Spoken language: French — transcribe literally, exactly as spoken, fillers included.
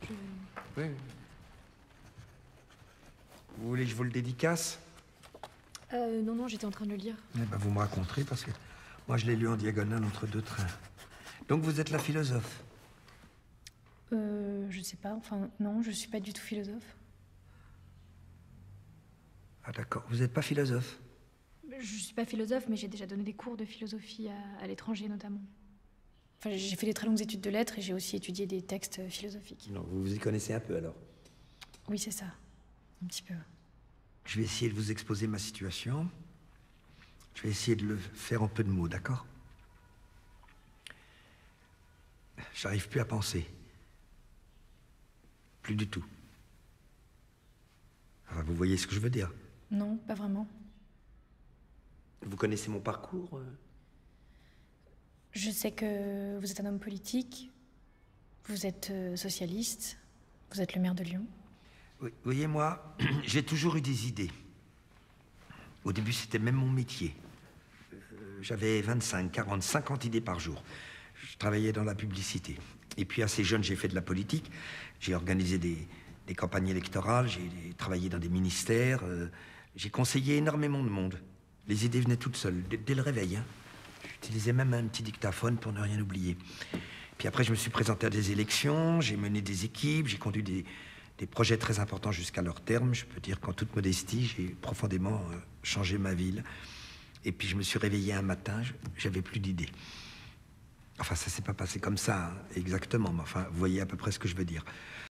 Je... Oui. Vous voulez que je vous le dédicace? Euh, non, non, j'étais en train de le lire. Eh ben, vous me raconterez, parce que moi, je l'ai lu en diagonale entre deux trains. Donc, vous êtes la philosophe? Euh, je sais pas, enfin, non, je suis pas du tout philosophe. Ah, d'accord. Vous n'êtes pas philosophe? Je suis pas philosophe, mais j'ai déjà donné des cours de philosophie à, à l'étranger, notamment. Enfin, j'ai fait des très longues études de lettres et j'ai aussi étudié des textes philosophiques. Non, vous vous y connaissez un peu, alors? Oui, c'est ça. Un petit peu. Je vais essayer de vous exposer ma situation. Je vais essayer de le faire en peu de mots, d'accord? J'arrive plus à penser. Plus du tout. Enfin, vous voyez ce que je veux dire? Non, pas vraiment. Vous connaissez mon parcours? euh Je sais que vous êtes un homme politique, vous êtes euh, socialiste, vous êtes le maire de Lyon. Oui, vous voyez, moi, j'ai toujours eu des idées. Au début, c'était même mon métier. Euh, J'avais vingt-cinq, quarante, cinquante idées par jour. Je travaillais dans la publicité. Et puis, assez jeune, j'ai fait de la politique. J'ai organisé des, des campagnes électorales, j'ai travaillé dans des ministères. euh, j'ai conseillé énormément de monde. Les idées venaient toutes seules, dès, dès le réveil. Hein. J'utilisais même un petit dictaphone pour ne rien oublier. Puis après, je me suis présenté à des élections, j'ai mené des équipes, j'ai conduit des, des projets très importants jusqu'à leur terme. Je peux dire qu'en toute modestie, j'ai profondément euh, changé ma ville. Et puis je me suis réveillé un matin, je- j'avais plus d'idées. Enfin, ça s'est pas passé comme ça, hein, exactement, mais enfin, vous voyez à peu près ce que je veux dire.